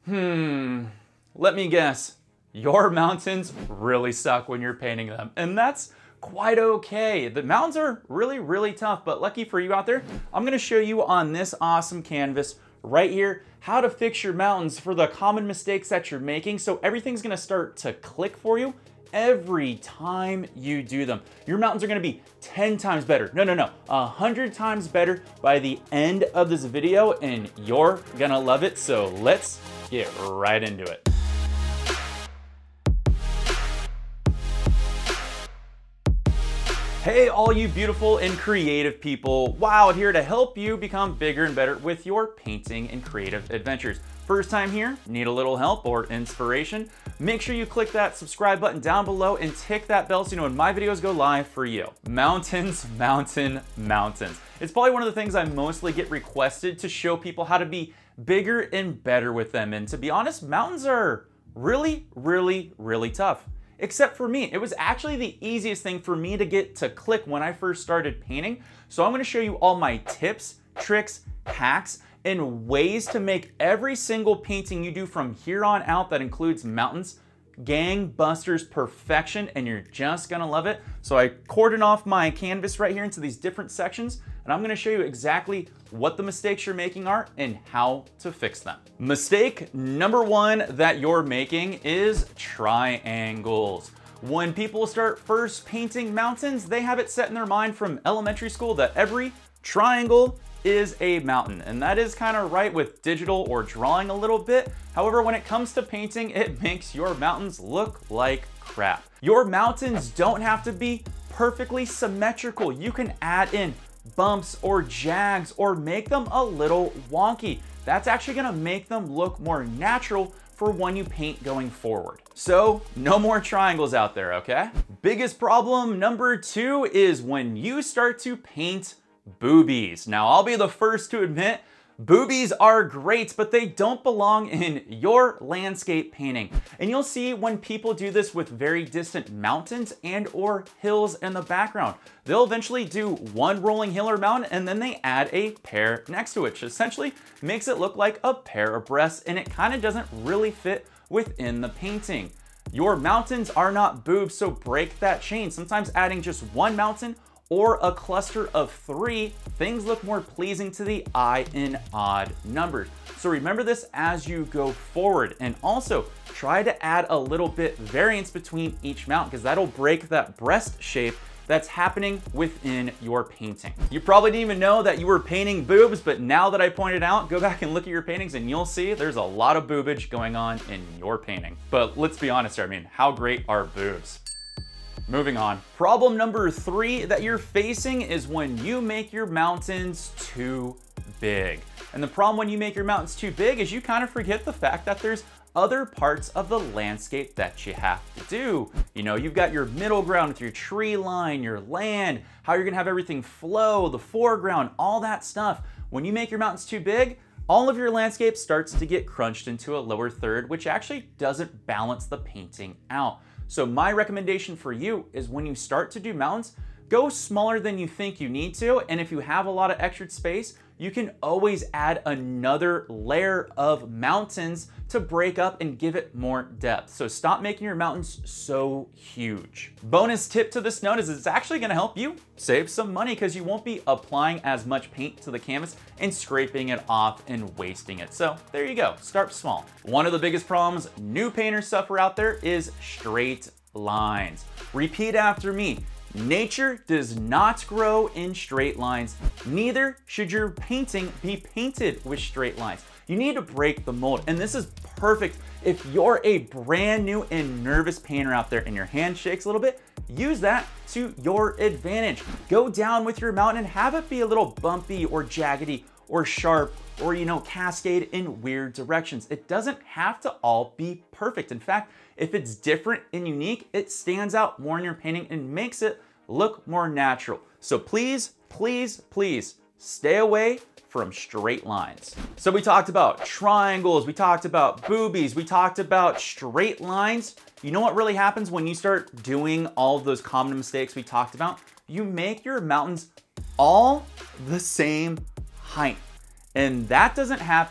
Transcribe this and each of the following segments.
Let me guess. Your mountains really suck when you're painting them, and that's quite okay. The mountains are really, really tough, but lucky for you out there, I'm gonna show you on this awesome canvas right here how to fix your mountains for the common mistakes that you're making, so everything's gonna start to click for you every time you do them. Your mountains are gonna be 10 times better. No, 100 times better by the end of this video, and you're gonna love it, so let's get right into it. Hey, all you beautiful and creative people. Wow, here to help you become bigger and better with your painting and creative adventures. First time here, need a little help or inspiration? Make sure you click that subscribe button down below and tick that bell so you know when my videos go live for you. Mountains, mountains. It's probably one of the things I mostly get requested to show people how to be bigger and better with them. And to be honest, mountains are really tough. Except for me. It was actually the easiest thing for me to get to click when I first started painting. So I'm gonna show you all my tips, tricks, hacks, and ways to make every single painting you do from here on out that includes mountains gangbusters perfection, and you're just gonna love it. So I cordoned off my canvas right here into these different sections, and I'm gonna show you exactly what the mistakes you're making are and how to fix them. Mistake number one that you're making is triangles. When people start first painting mountains, they have it set in their mind from elementary school that every triangle is a mountain, and that is kind of right with digital or drawing a little bit. However, when it comes to painting, it makes your mountains look like crap. Your mountains don't have to be perfectly symmetrical. You can add in bumps or jags or make them a little wonky. That's actually gonna make them look more natural for when you paint going forward. So no more triangles out there, okay? Biggest problem number two is when you start to paint boobies. Now, I'll be the first to admit, boobies are great, but they don't belong in your landscape painting. And you'll see when people do this with very distant mountains and or hills in the background. They'll eventually do one rolling hill or mountain, and then they add a pair next to it, which essentially makes it look like a pair of breasts, and it kind of doesn't really fit within the painting. Your mountains are not boobs, so break that chain. Sometimes adding just one mountain or a cluster of three, things look more pleasing to the eye in odd numbers. So remember this as you go forward, and also try to add a little bit variance between each mountain, because that'll break that breast shape that's happening within your painting. You probably didn't even know that you were painting boobs, but now that I pointed out, go back and look at your paintings and you'll see there's a lot of boobage going on in your painting. But let's be honest here, I mean, how great are boobs? Moving on. Problem number three that you're facing is when you make your mountains too big. And the problem when you make your mountains too big is you kind of forget the fact that there's other parts of the landscape that you have to do. You know, you've got your middle ground with your tree line, your land, how you're gonna have everything flow, the foreground, all that stuff. When you make your mountains too big, all of your landscape starts to get crunched into a lower third, which actually doesn't balance the painting out. So my recommendation for you is when you start to do mountains, go smaller than you think you need to. And if you have a lot of extra space, you can always add another layer of mountains to break up and give it more depth. So stop making your mountains so huge. Bonus tip to this note is it's actually gonna help you save some money because you won't be applying as much paint to the canvas and scraping it off and wasting it. So there you go, start small. One of the biggest problems new painters suffer out there is straight lines. Repeat after me. Nature does not grow in straight lines. Neither should your painting be painted with straight lines. You need to break the mold. And this is perfect if you're a brand new and nervous painter out there and your hand shakes a little bit. Use that to your advantage. Go down with your mountain and have it be a little bumpy or jaggedy or sharp or, you know, cascade in weird directions. It doesn't have to all be perfect. In fact, if it's different and unique, it stands out more in your painting and makes it look more natural. So please, please, please stay away from straight lines. So we talked about triangles, we talked about boobies, we talked about straight lines. You know what really happens when you start doing all of those common mistakes we talked about? You make your mountains all the same height. And that doesn't happen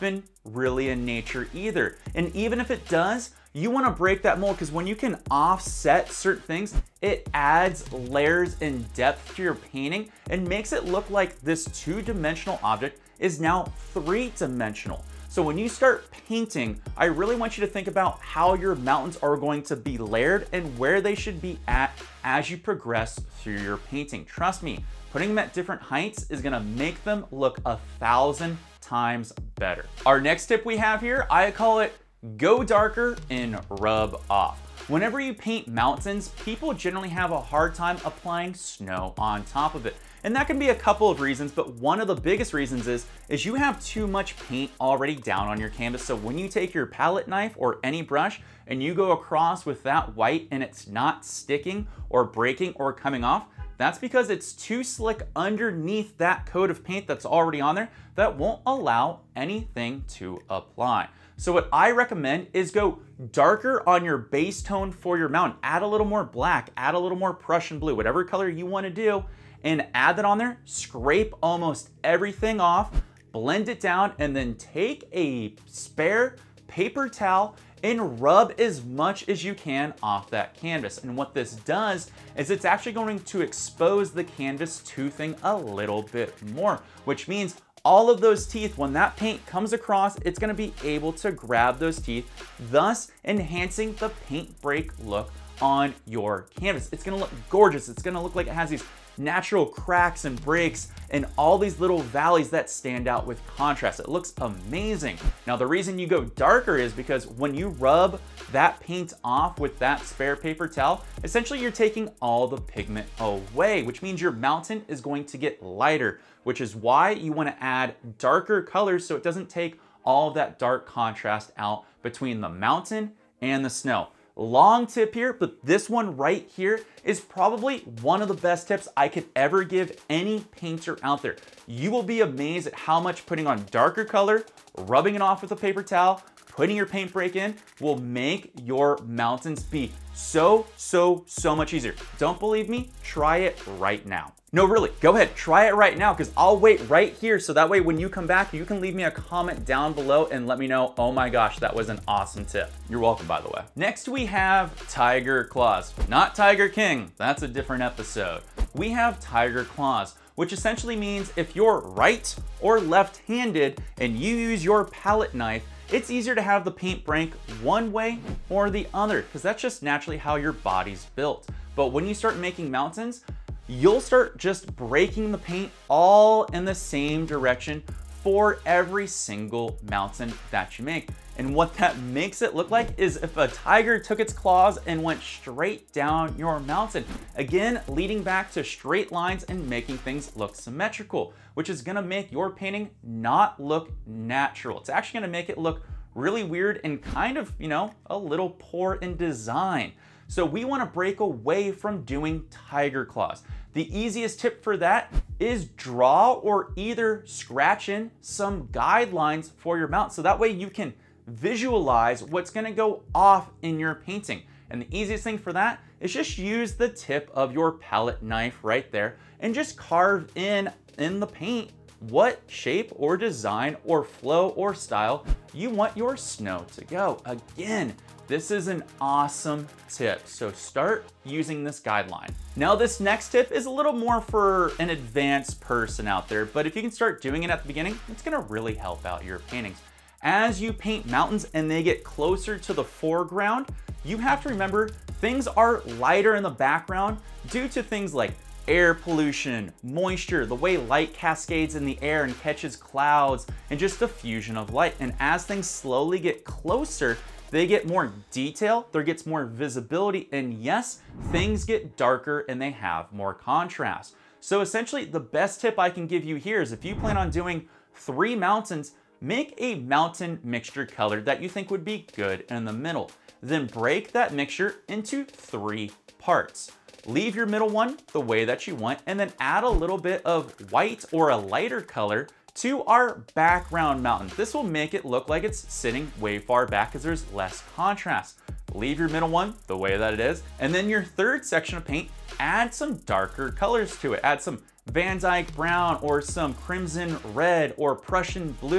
really in nature either. And even if it does, you want to break that mold, because when you can offset certain things, it adds layers and depth to your painting and makes it look like this two-dimensional object is now three-dimensional. So when you start painting, I really want you to think about how your mountains are going to be layered and where they should be at as you progress through your painting. Trust me, putting them at different heights is gonna make them look 1,000 times better. Our next tip we have here, I call it go darker and rub off. Whenever you paint mountains, people generally have a hard time applying snow on top of it. And that can be a couple of reasons, but one of the biggest reasons is you have too much paint already down on your canvas. So when you take your palette knife or any brush and you go across with that white and it's not sticking or breaking or coming off, that's because it's too slick underneath that coat of paint that's already on there that won't allow anything to apply. So what I recommend is go darker on your base tone for your mountain. Add a little more black, add a little more Prussian blue, whatever color you want to do, and add that on there. Scrape almost everything off, blend it down, and then take a spare paper towel and rub as much as you can off that canvas. And what this does is it's actually going to expose the canvas toothing a little bit more, which means all of those teeth, when that paint comes across, it's gonna be able to grab those teeth, thus enhancing the paint break look on your canvas. It's gonna look gorgeous. It's gonna look like it has these natural cracks and breaks and all these little valleys that stand out with contrast. It looks amazing. Now, the reason you go darker is because when you rub that paint off with that spare paper towel, essentially you're taking all the pigment away, which means your mountain is going to get lighter, which is why you want to add darker colors so it doesn't take all of that dark contrast out between the mountain and the snow. Long tip here, but this one right here is probably one of the best tips I could ever give any painter out there. You will be amazed at how much putting on darker color, rubbing it off with a paper towel, putting your paint break in will make your mountains be so much easier. Don't believe me? Try it right now. No, really, go ahead, try it right now, because I'll wait right here so that way when you come back, you can leave me a comment down below and let me know, oh my gosh, that was an awesome tip. You're welcome, by the way. Next, we have Tiger Claws. Not Tiger King, that's a different episode. We have Tiger Claws, which essentially means if you're right or left-handed and you use your palette knife, it's easier to have the paint break one way or the other, because that's just naturally how your body's built. But when you start making mountains, you'll start just breaking the paint all in the same direction for every single mountain that you make. And what that makes it look like is if a tiger took its claws and went straight down your mountain. Again, leading back to straight lines and making things look symmetrical, which is gonna make your painting not look natural. It's actually gonna make it look really weird and kind of, you know, a little poor in design. So we wanna break away from doing tiger claws. The easiest tip for that is draw or either scratch in some guidelines for your mountain. So that way you can visualize what's gonna go off in your painting. And the easiest thing for that is just use the tip of your palette knife right there and just carve in the paint what shape or design or flow or style you want your snow to go. Again, this is an awesome tip, so start using this guideline. Now, this next tip is a little more for an advanced person out there, but if you can start doing it at the beginning, it's gonna really help out your paintings. As you paint mountains and they get closer to the foreground, you have to remember things are lighter in the background due to things like air pollution, moisture, the way light cascades in the air and catches clouds, and just diffusion of light. And as things slowly get closer, they get more detail, there gets more visibility, and yes, things get darker and they have more contrast. So essentially, the best tip I can give you here is if you plan on doing 3 mountains, make a mountain mixture color that you think would be good in the middle. Then break that mixture into 3 parts. Leave your middle one the way that you want, and then add a little bit of white or a lighter color to our background mountain. This will make it look like it's sitting way far back because there's less contrast. Leave your middle one the way that it is, and then your third section of paint, add some darker colors to it. Add some Van Dyke brown or some crimson red or Prussian blue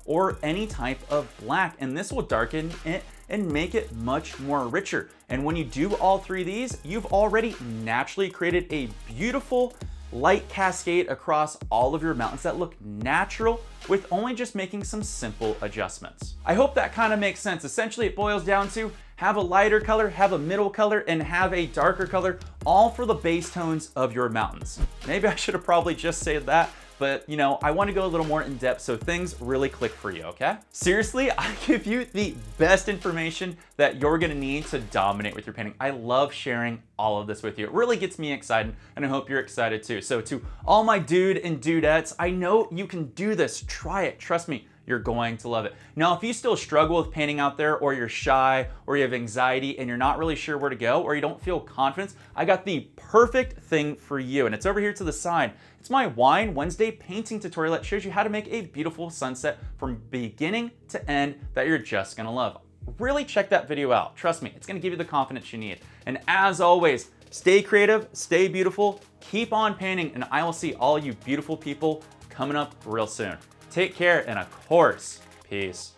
or any type of black, and this will darken it and make it much more richer. And when you do all three of these, you've already naturally created a beautiful light cascade across all of your mountains that look natural with only just making some simple adjustments. I hope that kind of makes sense. Essentially, it boils down to have a lighter color, have a middle color, and have a darker color, all for the base tones of your mountains. Maybe I should have probably just said that, but you know, I want to go a little more in depth so things really click for you, okay? Seriously, I give you the best information that you're gonna need to dominate with your painting. I love sharing all of this with you. It really gets me excited, and I hope you're excited too. So to all my dude and dudettes, I know you can do this. Try it, trust me. You're going to love it. Now, if you still struggle with painting out there, or you're shy, or you have anxiety and you're not really sure where to go, or you don't feel confidence, I got the perfect thing for you, and it's over here to the side. It's my Wine Wednesday painting tutorial that shows you how to make a beautiful sunset from beginning to end that you're just gonna love. Really check that video out. Trust me, it's gonna give you the confidence you need. And as always, stay creative, stay beautiful, keep on painting, and I will see all you beautiful people coming up real soon. Take care, and of course, peace.